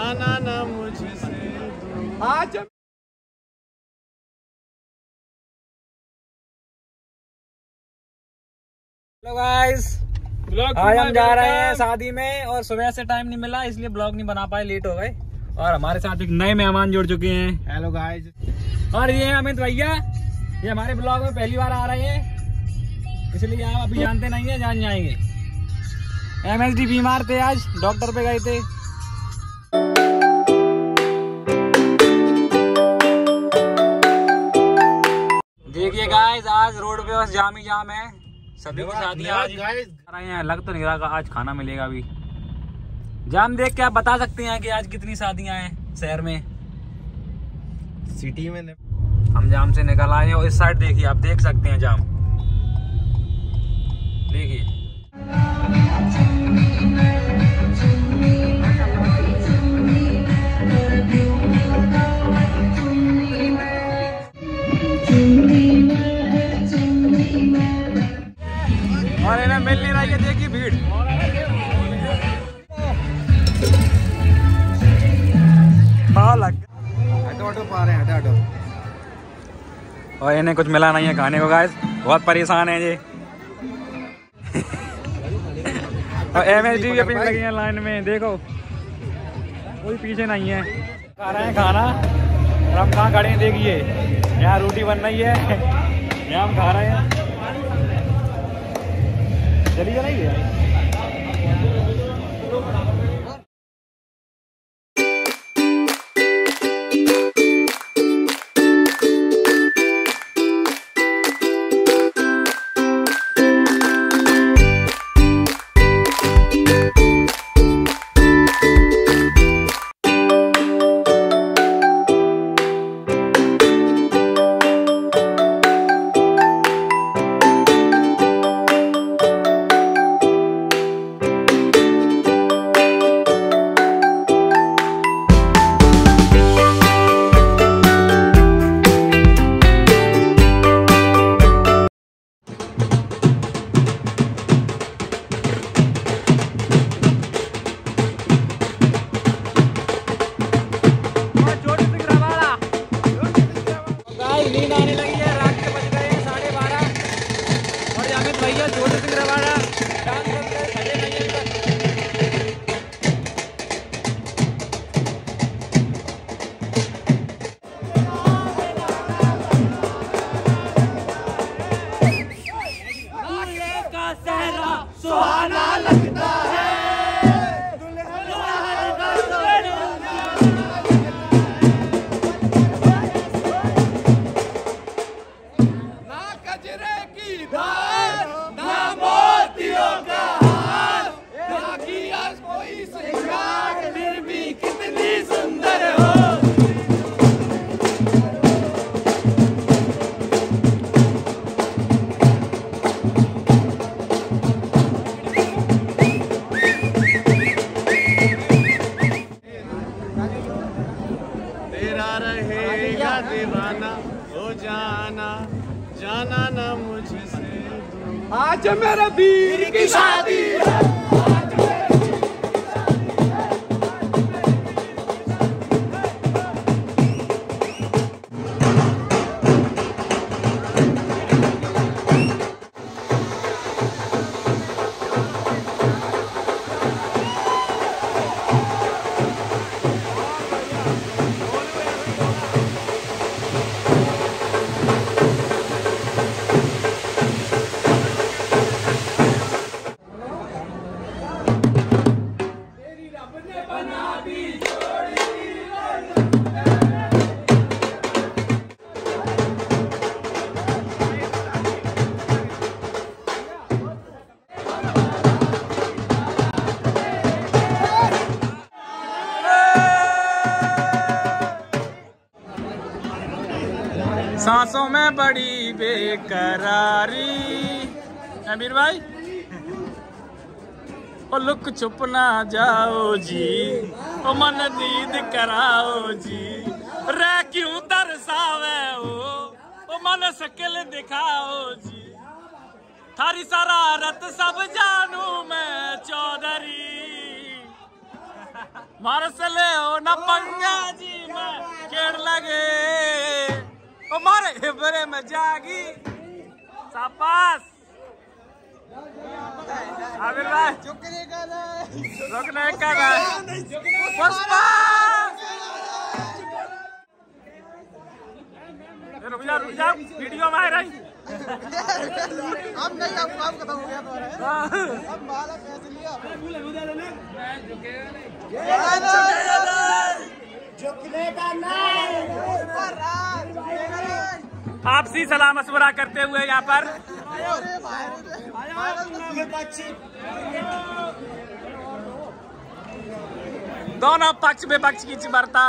जाना ना मुझसे आज। हेलो गाइस, आज हम जा रहे हैं शादी में और सुबह से टाइम नहीं मिला इसलिए ब्लॉग नहीं बना पाए, लेट हो गए। और हमारे साथ एक नए मेहमान जुड़ चुके हैं। हेलो गाइस, और ये अमित भैया, ये हमारे ब्लॉग में पहली बार आ रहे हैं इसलिए आप अभी जानते नहीं है, जान जाएंगे। MSD बीमार थे, आज डॉक्टर पे गए थे। देखिए गाइस, आज रोड पे बस जाम ही जाम है। सभी की शादियां आज आ रहे हैं। लग तो नहीं रहा आज खाना मिलेगा अभी। जाम देख के आप बता सकते हैं कि आज कितनी शादियां हैं शहर में, सिटी में। हम जाम से निकल आए हैं और इस साइड देखिए, आप देख सकते हैं जाम, देखिए। और इन्हें मिल नहीं रही है, देखिए भीड़। ऑटो पा रहे हैं, ऑटो। और इन्हें कुछ मिला नहीं है खाने को गाइस, बहुत परेशान है ये। और MSD भी अपनी लगी है लाइन में, देखो कोई पीछे नहीं है। खा रहे हैं खाना और हम कहाँ खड़े हैं देखिए, यहाँ रोटी बन रही है, यहाँ हम खा रहे हैं। चली जा रही है। नींद आने लगी है, रात के बज गए हैं 12:30 और अमित भैया छोटे सिंह रवाड़ा डांस करते हैं, खड़े नहीं हैं तक। का सहरा सुहाना लगता है। रहेगा दीवाना हो जाना, जाना ना मुझसे। आज मेरा वीर की शादी है। सांसों में बड़ी बेकरारी। अमीर भाई, ओ लुक छुप ना जाओ जी, ओ मन नींद कराओ जी, रे क्यों तरसावे ओ मन शक्ल दिखाओ जी, थारी शरारत सब जानू मैं चौधरी। मारसले हो न पंगा जी मैं केड़ लगे ओ मारे हिबरे में जागी शाबाश आमिर भाई रुकने का पुष्पा रुक जा वीडियो में आ रही अब नहीं अब काम खत्म हो गया तुम्हारा अब माला पैसे लिया झुकने का नहीं आपसी सलाह मशवरा करते हुए यहाँ पर दोनों पक्ष विपक्ष की वार्ता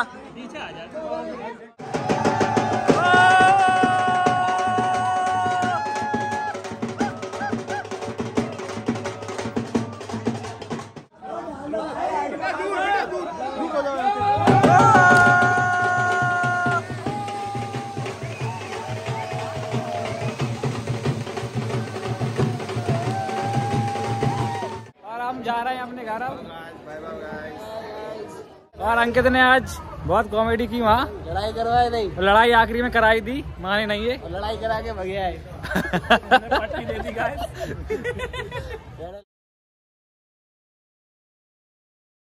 हम जा रहे हैं अपने घर अब। और अंकित ने आज बहुत कॉमेडी की वहाँ लड़ाई करवाए नहीं लड़ाई आखिरी में कराई थी माने नहीं है लड़ाई करा के भगे आए पट्टी दे दी गाइस।